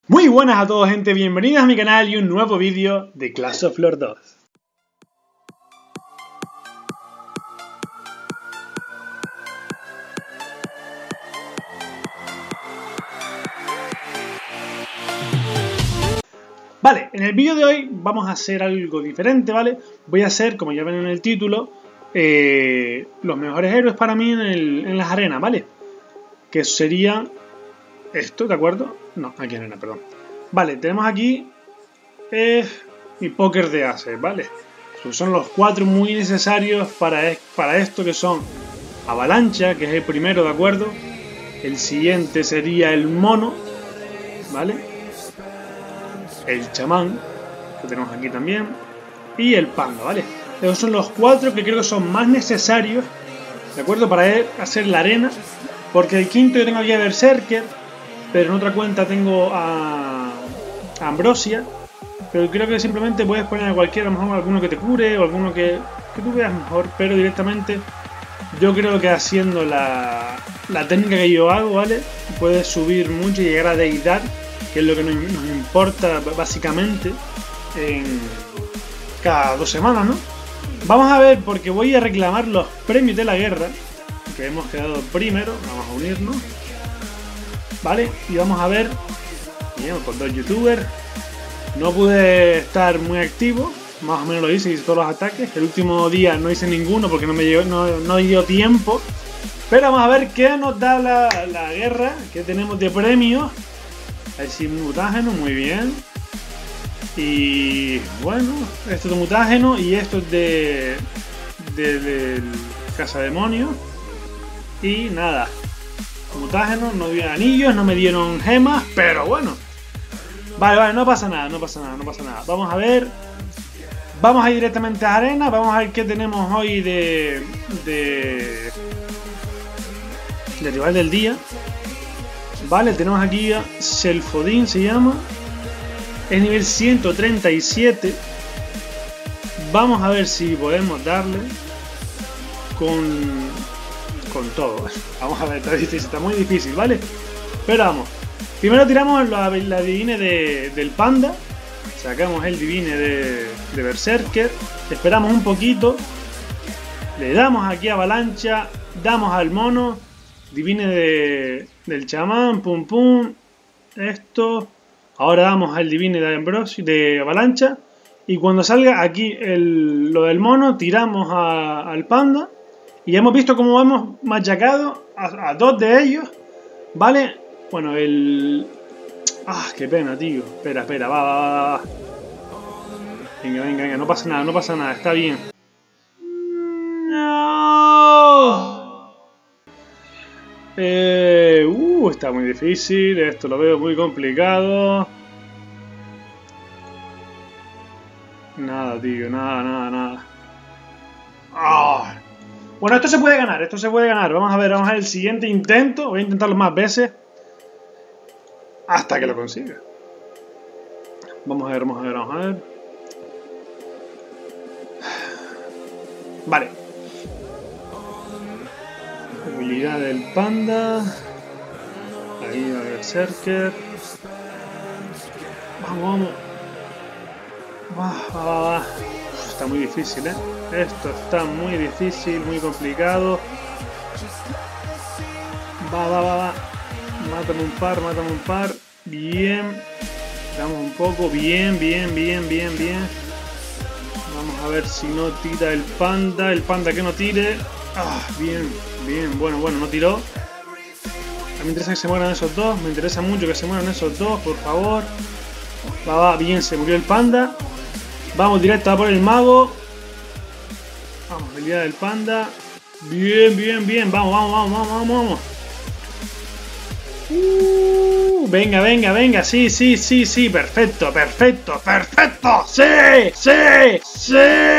Muy buenas a todos, gente, bienvenidos a mi canal y un nuevo vídeo de Clash of Lords 2. Vale, en el vídeo de hoy vamos a hacer algo diferente, ¿vale? Voy a hacer, como ya ven en el título, los mejores héroes para mí en las arenas, ¿vale? Que sería esto, ¿de acuerdo? No, aquí en arena, perdón. Vale, tenemos aquí mi póker de ases, ¿vale? Son los 4 muy necesarios para esto, que son Avalancha, que es el primero, ¿de acuerdo? El siguiente sería el mono, ¿vale? El chamán, que tenemos aquí también, y el panda, ¿vale? Esos son los 4 que creo que son más necesarios, ¿de acuerdo? Para hacer la arena, porque el quinto yo tengo aquí a Berserker, pero en otra cuenta tengo a Ambrosia, pero creo que simplemente puedes poner a cualquiera, a lo mejor alguno que te cure o alguno que tú veas mejor, pero directamente yo creo que haciendo la técnica que yo hago, ¿vale? Puedes subir mucho y llegar a deidad, que es lo que nos importa básicamente en cada 2 semanas, ¿no? Vamos a ver, porque voy a reclamar los premios de la guerra, que hemos quedado primero, vamos a unirnos, ¿vale? Y vamos a ver, bien, con 2 youtubers. No pude estar muy activo, más o menos lo hice todos los ataques. El último día no hice ninguno porque no dio tiempo. Pero vamos a ver qué nos da la guerra, qué tenemos de premios. Ahí sí, mutágeno, muy bien. Y bueno, esto es de mutágeno y esto es del cazademonio. Y nada, mutágeno, no dieron anillos, no me dieron gemas, pero bueno. Vale, no pasa nada. Vamos a ver. Vamos a ir directamente a arena. Vamos a ver qué tenemos hoy de rival del día. Vale, tenemos aquí a Selfodin, se llama. Es nivel 137. Vamos a ver si podemos darle con todo. Vamos a ver, está muy difícil, ¿vale? Pero vamos. Primero tiramos la divine del panda. Sacamos el divine de Berserker. Esperamos un poquito. Le damos aquí a avalancha. Damos al mono. Divine del chamán. Pum pum. Esto. Ahora damos al divine de avalancha. Y cuando salga aquí lo del mono, tiramos al panda. Y ya hemos visto cómo hemos machacado a 2 de ellos. ¿Vale? Bueno, qué pena, tío. Espera, va. Venga, no pasa nada, está bien. No. Está muy difícil, esto lo veo muy complicado. Nada, tío, nada. Bueno, esto se puede ganar, Vamos a ver el siguiente intento. Voy a intentarlo más veces hasta que lo consiga. Vamos a ver. Vale. Habilidad del panda. Ahí va Berserker. Vamos. Va. Está muy difícil, ¿eh? Esto está muy difícil, muy complicado. Va. Mátame un par. Bien. Damos un poco. Bien. Vamos a ver si no tira el panda. El panda que no tire. Bien. Bueno, no tiró. Me interesa que se mueran esos 2. Me interesa mucho que se mueran esos 2, por favor. Va. Bien, se murió el panda. Vamos directo a por el mago. Vamos, habilidad del panda. Bien. Vamos. Venga. Sí. Perfecto. Sí.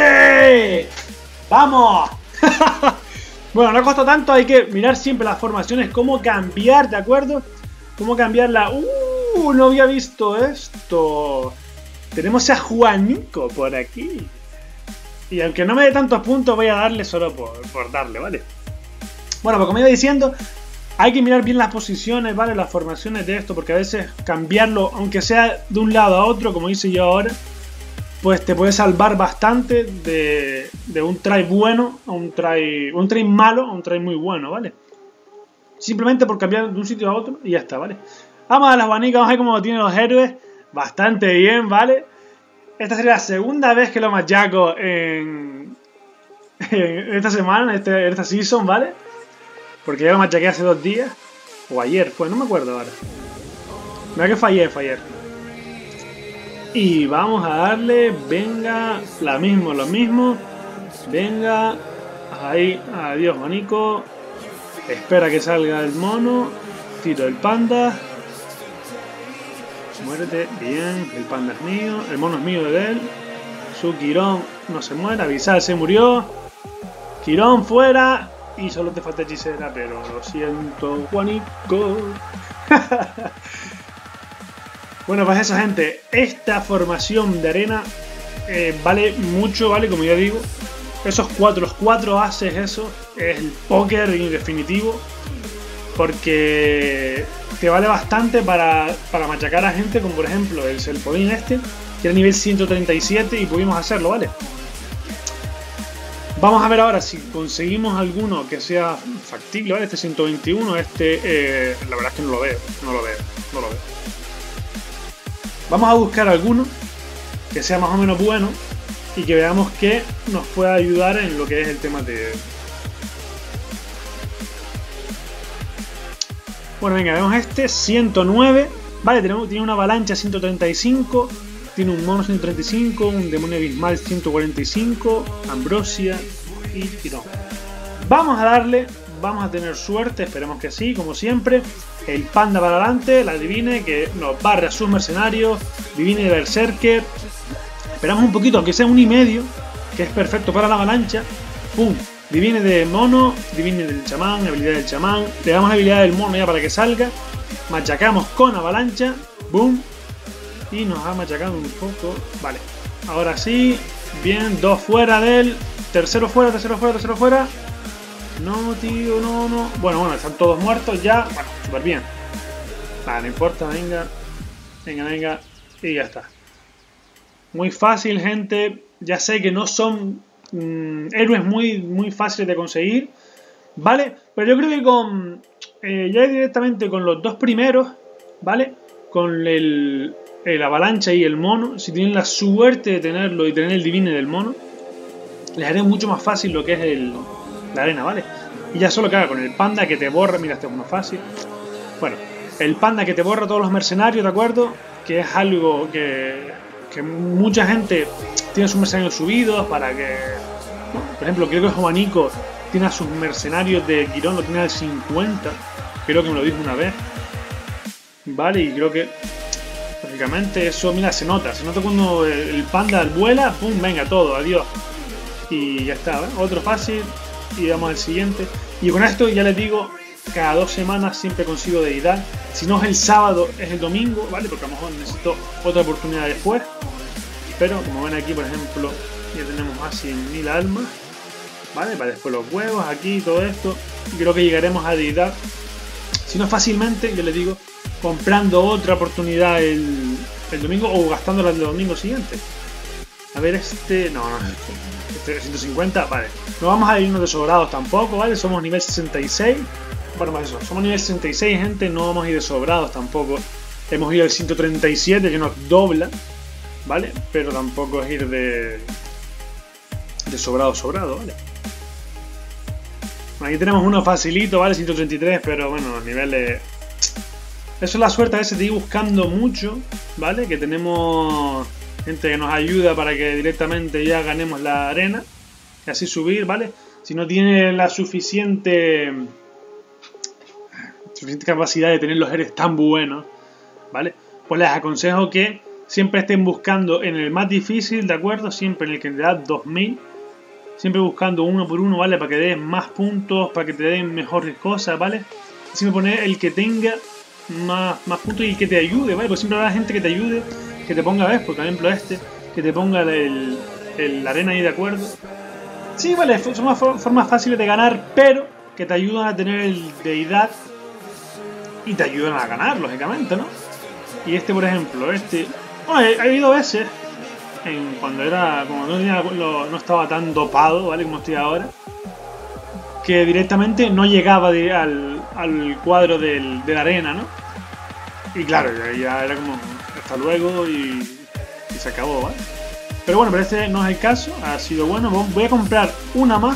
¡Vamos! Bueno, no costó tanto, hay que mirar siempre las formaciones, cómo cambiar, ¿de acuerdo? Cómo cambiarla. No había visto esto. Tenemos a Juanico por aquí. Y aunque no me dé tantos puntos, voy a darle solo por darle, ¿vale? Bueno, pues como iba diciendo, Hay que mirar bien las posiciones, ¿vale? Las formaciones de esto, porque a veces cambiarlo, aunque sea de un lado a otro, como hice yo ahora, pues te puede salvar bastante de un try bueno a un try malo a un try muy bueno, ¿vale? Simplemente por cambiar de un sitio a otro y ya está, ¿vale? Vamos a las abanicas, vamos a ver cómo lo tienen los héroes. Bastante bien, ¿vale? Esta sería la segunda vez que lo machaco en esta semana, en esta season, ¿vale? Porque ya lo machaqué hace 2 días. O ayer, pues no me acuerdo ahora. Mira que fue ayer. Y vamos a darle, venga, lo mismo. Venga, ahí, adiós manico. Espera que salga el mono. Tiro el panda. Muérete, bien, el panda es mío. El mono es mío de él. Su Quirón no se muere, avisar, se murió. Quirón fuera. Y solo te falta hechicera, pero lo siento, Juanico. Bueno, pues eso, gente. Esta formación de arena vale mucho, ¿vale? Como ya digo. Los 4 ases, eso es el póker definitivo. Porque te vale bastante para machacar a gente, como por ejemplo el Selfodin este, que era nivel 137 y pudimos hacerlo, ¿vale? Vamos a ver ahora si conseguimos alguno que sea factible, ¿vale? Este 121, la verdad es que no lo veo. Vamos a buscar alguno que sea más o menos bueno y que veamos que nos pueda ayudar en lo que es el tema de... Bueno, venga, vemos este, 109, vale, tiene una avalancha 135, tiene un mono 135, un demonio abismal 145, ambrosia y tirón. Vamos a darle, vamos a tener suerte, esperemos que sí, como siempre. El panda para adelante, la divine, que nos barre a sus mercenarios, divine de berserker. Esperamos un poquito, aunque sea 1,5, que es perfecto para la avalancha. ¡Pum! Divine de mono, divine del chamán, habilidad del chamán. Le damos la habilidad del mono ya para que salga. Machacamos con avalancha. ¡Boom! Y nos ha machacado un poco. Vale. Ahora sí. Bien. 2 fuera del. Tercero fuera. No, tío. No. Bueno. Están todos muertos ya. Bueno, súper bien. Vale, no importa. Venga. Y ya está. Muy fácil, gente. Ya sé que no son... héroes muy fáciles de conseguir, ¿vale? Pero yo creo que con ya directamente con los 2 primeros, ¿vale? Con el avalancha y el mono, si tienen la suerte de tenerlo y tener el divine del mono, les haré mucho más fácil lo que es la arena, ¿vale? Y ya solo que haga con el panda que te borra, mira, este es uno fácil. Bueno, el panda que te borra todos los mercenarios, ¿de acuerdo? Que es algo que mucha gente tiene sus mercenarios subidos para que... Bueno, por ejemplo, creo que Jovanico tiene a sus mercenarios de Quirón, lo tiene al 50. Creo que me lo dijo una vez. Vale, y creo que... Lógicamente eso, mira, se nota cuando el panda vuela, pum, venga, todo, adiós. Y ya está, ¿eh? Otro fácil. Y vamos al siguiente. Y con esto ya les digo, cada 2 semanas siempre consigo deidad. Si no es el sábado, es el domingo, ¿vale? Porque a lo mejor necesito otra oportunidad después. Pero como ven aquí, por ejemplo, ya tenemos más 100.000 almas, ¿vale? Para después los huevos, aquí, todo esto. Y creo que llegaremos a deidad. Si no fácilmente, yo les digo, comprando otra oportunidad el domingo o gastándola el domingo siguiente. A ver, este 150, vale. No vamos a irnos de sobrados tampoco, ¿vale? Somos nivel 66. Bueno, más eso, somos nivel 66, gente, no vamos a ir de sobrados tampoco. Hemos ido al 137, que nos dobla, ¿vale? Pero tampoco es ir de sobrado, ¿vale? Aquí tenemos uno facilito, ¿vale? 133, pero bueno, los niveles... Eso es la suerte a veces de ir buscando mucho, ¿vale? Que tenemos gente que nos ayuda para que directamente ya ganemos la arena y así subir, ¿vale? Si no tiene la suficiente capacidad de tener los héroes tan buenos, ¿vale? Pues les aconsejo que siempre estén buscando en el más difícil, ¿de acuerdo? Siempre en el que te da 2000, siempre buscando uno por uno, ¿vale? Para que den más puntos, para que te den mejores cosas, ¿vale? Siempre poner el que tenga más puntos y el que te ayude, ¿vale? Porque siempre habrá gente que te ayude, que te ponga, ¿ves? Por ejemplo que te ponga la arena ahí, ¿de acuerdo? Sí, vale, son formas fáciles de ganar, pero que te ayudan a tener el deidad y te ayudan a ganar, lógicamente, ¿no? Y este, por ejemplo, bueno, ha habido veces, cuando no estaba tan dopado, ¿vale? Como estoy ahora, que directamente no llegaba al cuadro de la arena, ¿no? Y claro, ya era como, hasta luego y se acabó, ¿vale? Pero bueno, pero este no es el caso, ha sido bueno. Voy a comprar una más.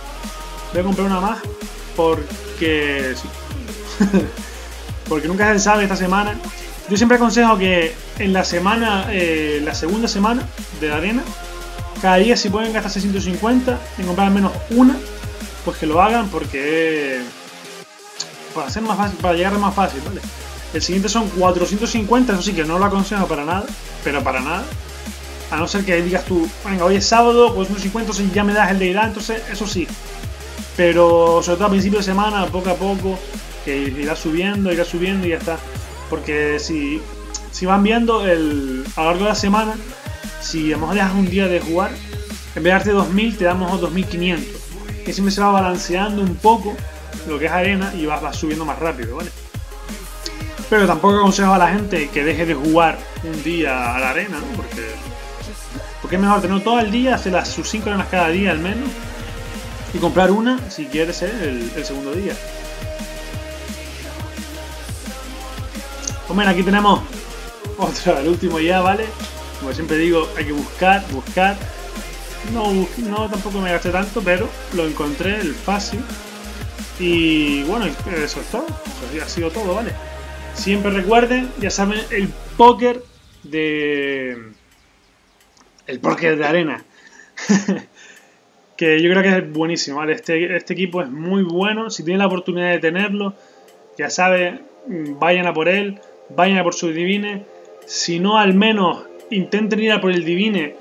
Porque sí. Porque nunca se sabe esta semana. Yo siempre aconsejo que en la semana, la segunda semana de la arena, cada día si pueden gastar 650 en comprar al menos una, pues que lo hagan porque para hacer más fácil, para llegar más fácil, ¿vale? El siguiente son 450, eso sí que no lo aconsejo para nada, pero para nada. A no ser que digas tú, venga, hoy es sábado, pues 150, entonces ya me das el de Irán, entonces eso sí. Pero sobre todo a principio de semana, poco a poco, que irá subiendo y ya está. Porque si van viendo a lo largo de la semana, si a lo mejor dejas un día de jugar, en vez de darte 2000 te damos 2500. Que siempre se va balanceando un poco lo que es arena y vas subiendo más rápido, ¿vale? Pero tampoco aconsejo a la gente que deje de jugar un día a la arena, ¿no? Porque es mejor tener todo el día, hacer sus 5 arenas cada día al menos, y comprar una si quieres el segundo día. Pues mira, aquí tenemos otro, el último ya, ¿vale? Como siempre digo, hay que buscar. No tampoco me gasté tanto, pero lo encontré, el fácil. Y bueno, eso es todo. Eso ha sido todo, ¿vale? Siempre recuerden, ya saben, el póker de arena. Que yo creo que es buenísimo, ¿vale? Este equipo es muy bueno. Si tienen la oportunidad de tenerlo, ya saben, vayan a por él, vayan a por su divine. Si no, al menos intenten ir a por el divine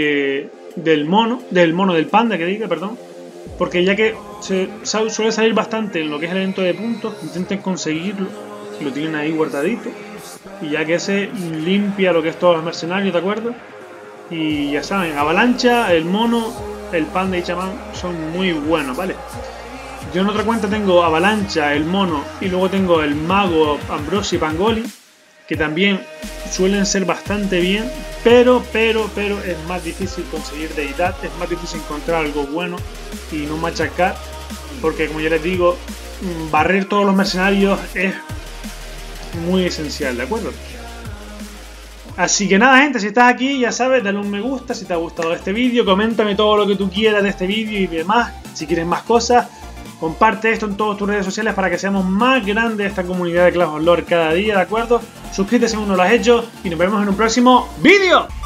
del panda, que diga, perdón. Porque ya que suele salir bastante en lo que es el evento de puntos, intenten conseguirlo. Lo tienen ahí guardadito. Y ya que ese limpia lo que es todos los mercenarios, ¿de acuerdo? Y ya saben, Avalancha, el mono, el panda y chamán son muy buenos, ¿vale? Yo en otra cuenta tengo Avalancha, el mono y luego tengo el mago, Ambrosi y Pangoli, que también suelen ser bastante bien, pero es más difícil conseguir deidad, es más difícil encontrar algo bueno y no machacar, porque como ya les digo, barrer todos los mercenarios es muy esencial, ¿de acuerdo? Así que nada, gente, si estás aquí, ya sabes, dale un me gusta si te ha gustado este vídeo, coméntame todo lo que tú quieras de este vídeo y demás, si quieres más cosas, comparte esto en todas tus redes sociales para que seamos más grandes esta comunidad de Clash of Lore cada día, ¿de acuerdo? Suscríbete si aún no lo has hecho y nos vemos en un próximo vídeo.